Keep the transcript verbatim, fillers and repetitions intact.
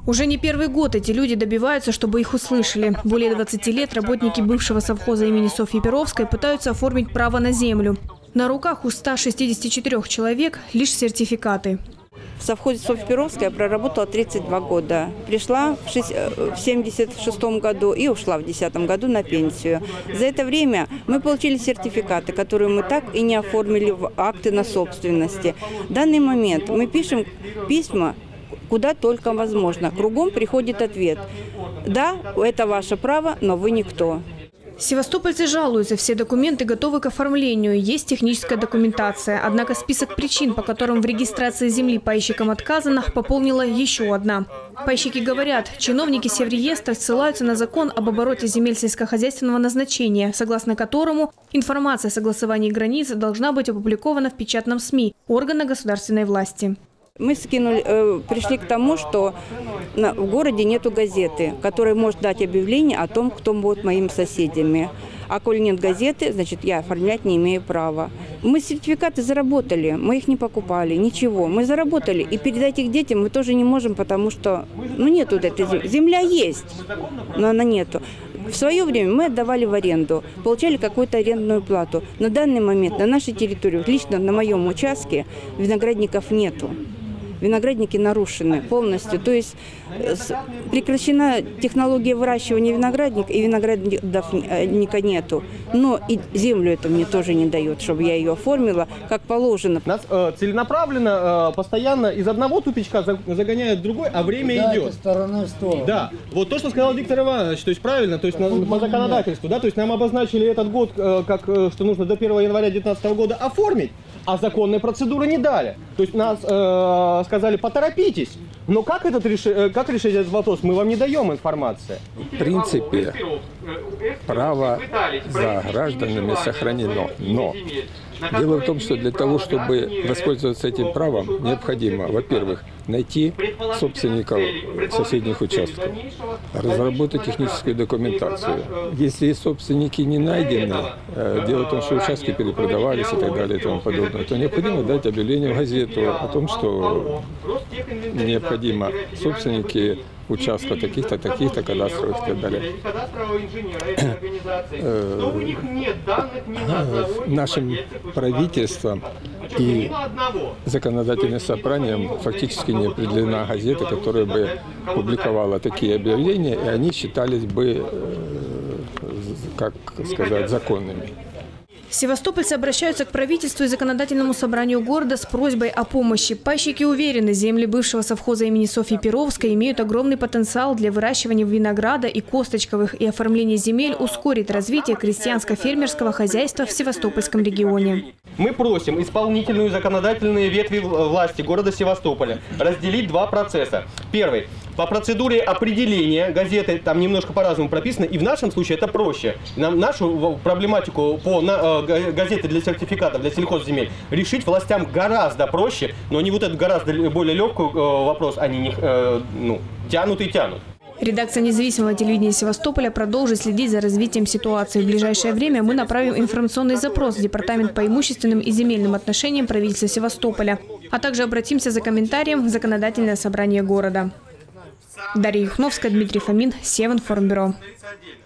Уже не первый год эти люди добиваются, чтобы их услышали. Более двадцати лет работники бывшего совхоза имени Софьи Перовской пытаются оформить право на землю. На руках у ста шестидесяти четырёх человек лишь сертификаты. В совхозе Софья Перовская проработала тридцать два года. Пришла в семьдесят шестом году и ушла в десятом году на пенсию. За это время мы получили сертификаты, которые мы так и не оформили в акты на собственности. В данный момент мы пишем письма куда только возможно. Кругом приходит ответ: да, это ваше право, но вы никто. Севастопольцы жалуются, все документы готовы к оформлению, есть техническая документация. Однако список причин, по которым в регистрации земли пайщикам отказано, пополнила еще одна. Пайщики говорят, чиновники Севреестра ссылаются на закон об обороте земель сельскохозяйственного назначения, согласно которому информация о согласовании границ должна быть опубликована в печатном СМИ органа государственной власти. Мы скинули, э, пришли к тому, что на, в городе нету газеты, которая может дать объявление о том, кто будет моими соседями. А коль нет газеты, значит, я оформлять не имею права. Мы сертификаты заработали, мы их не покупали, ничего. Мы заработали, и передать их детям мы тоже не можем, потому что ну, нету этой земли. Земля есть, но она нету. В свое время мы отдавали в аренду, получали какую-то арендную плату. На данный момент на нашей территории, лично на моем участке, виноградников нету. Виноградники нарушены полностью. То есть прекращена технология выращивания виноградника, и виноградника нету. Но и землю это мне тоже не дает, чтобы я ее оформила как положено. Нас э, целенаправленно, э, постоянно из одного тупичка загоняют в другой, а время да, идет. Стороной сторону. Да, вот то, что сказал Виктор Иванович, то есть правильно, то есть на, по законодательству, да, то есть нам обозначили этот год, э, как э, что нужно до первого января две тысячи девятнадцатого года оформить, а законные процедуры не дали. То есть нас э, сказали, поторопитесь. Но как, этот реши, как решить этот вопрос, мы вам не даем информации. В принципе, право за гражданами сохранено. Но дело в том, что для того, чтобы воспользоваться этим правом, необходимо, во-первых, найти собственников соседних участков, разработать техническую документацию. Если собственники не найдены, дело в том, что участки перепродавались и так далее и тому подобное, то необходимо дать объявление в газету о том, что необходимо собственники участка таких-то, таких-то кадастровых и так далее. Нашим правительством и законодательным собранием фактически не определена газета, которая бы публиковала такие объявления, и они считались бы, как сказать, законными. Севастопольцы обращаются к правительству и законодательному собранию города с просьбой о помощи. Пайщики уверены, земли бывшего совхоза имени Софьи Перовской имеют огромный потенциал для выращивания винограда и косточковых, и оформление земель ускорит развитие крестьянско-фермерского хозяйства в Севастопольском регионе. Мы просим исполнительную и законодательные ветви власти города Севастополя разделить два процесса. Первый. По процедуре определения газеты, там немножко по-разному прописано, и в нашем случае это проще. Нам нашу проблематику по на, э, газеты для сертификатов, для сельхозземель решить властям гораздо проще, но они вот этот гораздо более легкий э, вопрос, они не, э, ну, тянут и тянут. Редакция независимого телевидения Севастополя продолжит следить за развитием ситуации. В ближайшее время мы направим информационный запрос в Департамент по имущественным и земельным отношениям правительства Севастополя, а также обратимся за комментарием в законодательное собрание города. Дарья Юхновская, Дмитрий Фомин, Севинформбюро.